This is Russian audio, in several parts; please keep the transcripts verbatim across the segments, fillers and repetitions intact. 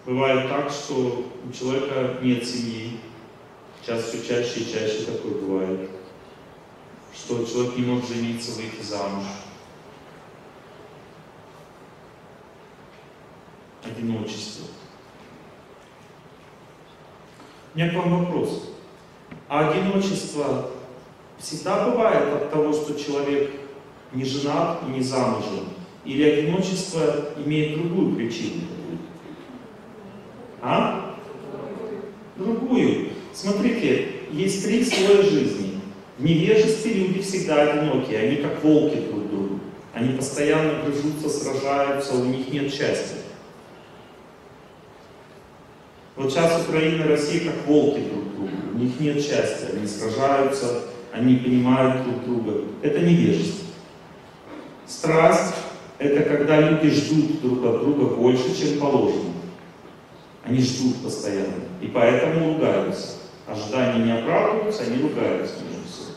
Бывает так, что у человека нет семьи. Сейчас все чаще и чаще такое бывает. Что человек не может жениться, выйти замуж. Одиночество. У меня к вам вопрос. А одиночество всегда бывает от того, что человек не женат и не замужем? Или одиночество имеет другую причину? А? Другую. Смотрите, есть три слоя жизни. В невежестве люди всегда одинокие, они как волки друг другу. Они постоянно грызутся, сражаются, у них нет счастья. Вот сейчас Украина и Россия как волки друг другу, у них нет счастья, они сражаются, они понимают друг друга. Это невежество. Страсть — это когда люди ждут друг от друга больше, чем положено. Они ждут постоянно, и поэтому ругаются. Ожидания не оправдываются, они ругаются между собой.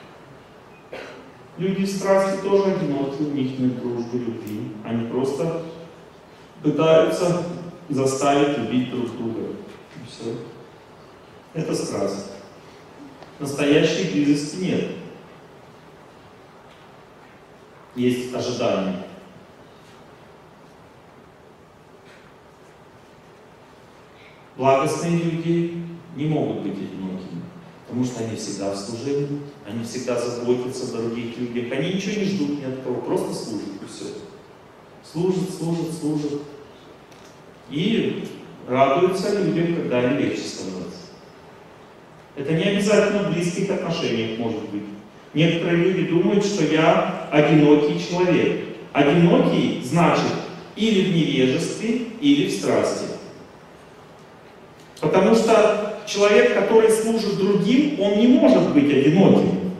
Люди в страсти тоже одиноки, у них нет дружбы, любви. Они просто пытаются заставить любить друг друга. И все. Это страсть. Настоящей близости нет. Есть ожидание. Благостные люди не могут быть одинокими, потому что они всегда в служении, они всегда заботятся о других людях, они ничего не ждут ни от кого, просто служат и все. Служат, служат, служат. И радуются людям, когда им легче становится. Это не обязательно в близких отношениях может быть. Некоторые люди думают, что я одинокий человек. Одинокий значит или в невежестве, или в страсти. Потому что человек, который служит другим, он не может быть одиноким.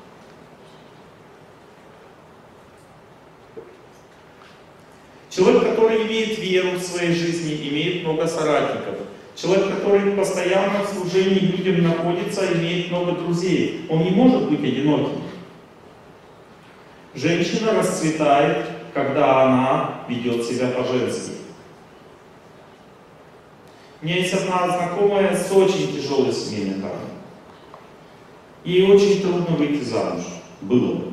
Человек, который имеет веру в своей жизни, имеет много соратников. Человек, который постоянно в служении людям находится, имеет много друзей. Он не может быть одиноким. Женщина расцветает, когда она ведет себя по-женски. У меня есть одна знакомая с очень тяжелой семейной кармой. Ей очень трудно выйти замуж. Было.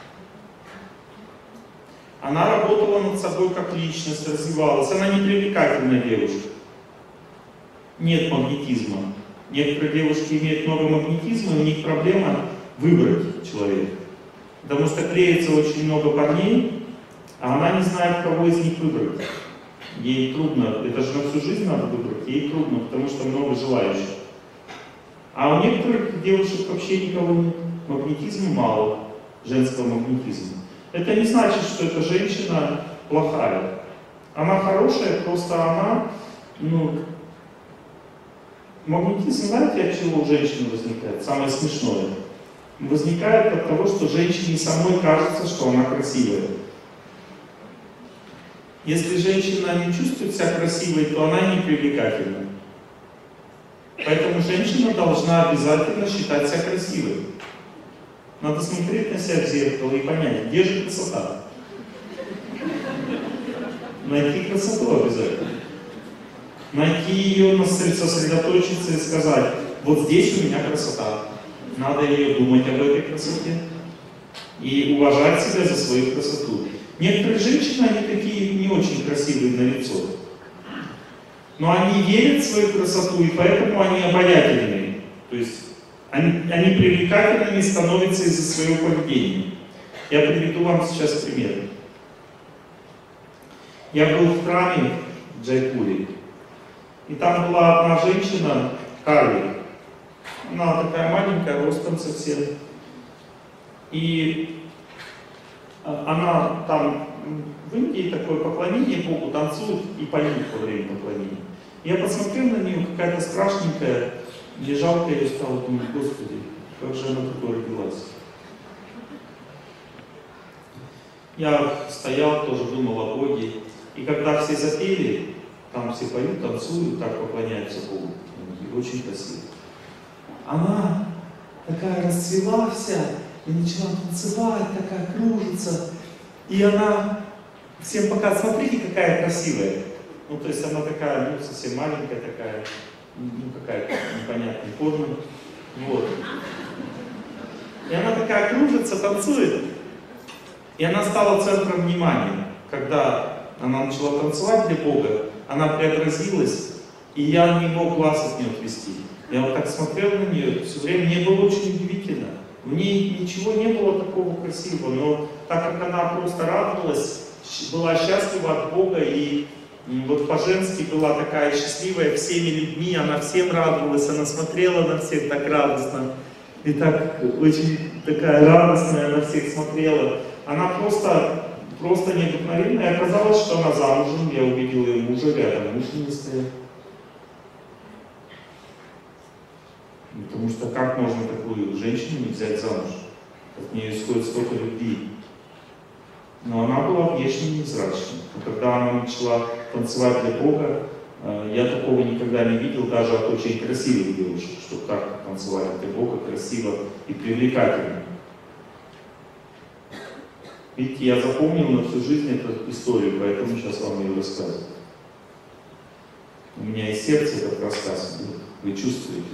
Она работала над собой как личность, развивалась. Она не привлекательная девушка. Нет магнетизма. Некоторые девушки имеют много магнетизма, и у них проблема выбрать человека. Потому что клеится очень много парней, а она не знает, кого из них выбрать. Ей трудно, это же на всю жизнь надо выбрать, ей трудно, потому что много желающих. А у некоторых девушек вообще никого нет. Магнетизма мало, женского магнетизма. Это не значит, что эта женщина плохая. Она хорошая, просто она, ну, магнетизм, знаете, от чего у женщины возникает? Самое смешное. Возникает от того, что женщине самой кажется, что она красивая. Если женщина не чувствует себя красивой, то она не привлекательна. Поэтому женщина должна обязательно считать себя красивой. Надо смотреть на себя в зеркало и понять, где же красота. Найти красоту обязательно. Найти ее, сосредоточиться и сказать, вот здесь у меня красота. Надо ее думать об этой красоте. И уважать себя за свою красоту. Некоторые женщины, они такие не очень красивые на лицо. Но они верят в свою красоту, и поэтому они обаятельные. То есть они, они привлекательными становятся из-за своего поведения. Я приведу вам сейчас пример. Я был в храме в Джайпуре, и там была одна женщина, Карли. Она такая маленькая, ростом совсем. И она там в Индии такое поклонение Богу, танцует и поют во время поклонения. Я посмотрел на нее, какая-то страшненькая, мне жалко ее стало, думаю, Господи, как же она такое родилась. Я стоял, тоже думал о Боге, и когда все запели, там все поют, танцуют, так поклоняются Богу, и очень красиво. Она такая расцвела вся, и начала танцевать, такая кружится. И она всем показывает, смотрите, какая красивая. Ну, то есть она такая, ну, совсем маленькая такая, ну, какая-то непонятная форма. Вот. И она такая кружится, танцует. И она стала центром внимания. Когда она начала танцевать для Бога, она преобразилась, и я не мог глаз от нее отвести. Я вот так смотрел на нее, все время мне было очень удивительно. В ней ничего не было такого красивого, но так как она просто радовалась, была счастлива от Бога, и вот по-женски была такая счастливая всеми людьми, она всем радовалась, она смотрела на всех так радостно, и так очень такая радостная на всех смотрела. Она просто, просто необыкновенная, и оказалось, что она замужем, я увидел ее мужа рядом, муж не стоял. Потому что как можно такую женщину не взять замуж? От нее исходит столько любви. Но она была внешне невзрачной. Когда она начала танцевать для Бога, я такого никогда не видел даже от очень красивых девушек, что так танцевать для Бога красиво и привлекательно. Видите, я запомнил на всю жизнь эту историю, поэтому сейчас вам ее рассказываю. У меня из сердца этот рассказ, вы чувствуете.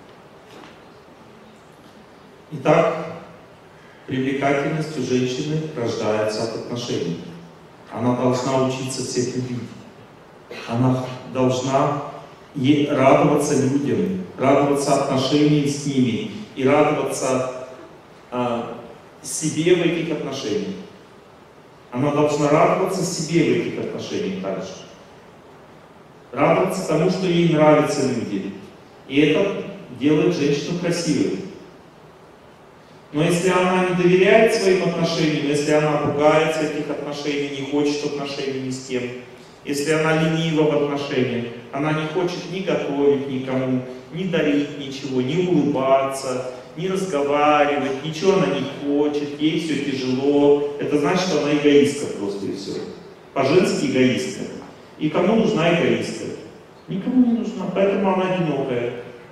Итак, привлекательность у женщины рождается от отношений. Она должна учиться всех любить. Она должна радоваться людям, радоваться отношениям с ними и радоваться а, себе в этих отношениях. Она должна радоваться себе в этих отношениях также. Радоваться тому, что ей нравятся люди. И это делает женщину красивой. Но если она не доверяет своим отношениям, если она пугается этих отношений, не хочет отношений ни с кем, если она ленива в отношениях, она не хочет ни готовить никому, ни дарить ничего, ни улыбаться, ни разговаривать, ничего она не хочет, ей все тяжело, это значит, что она эгоистка просто и все. По-женски эгоистка. И кому нужна эгоистка? Никому не нужна, поэтому она одинокая.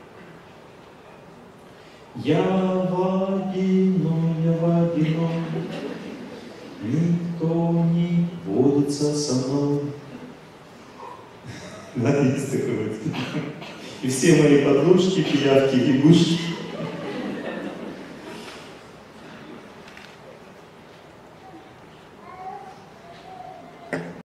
Я водяной, я водяной, никто не водится со мной. Да, есть такое. И все мои подружки, пиявки, лягушки.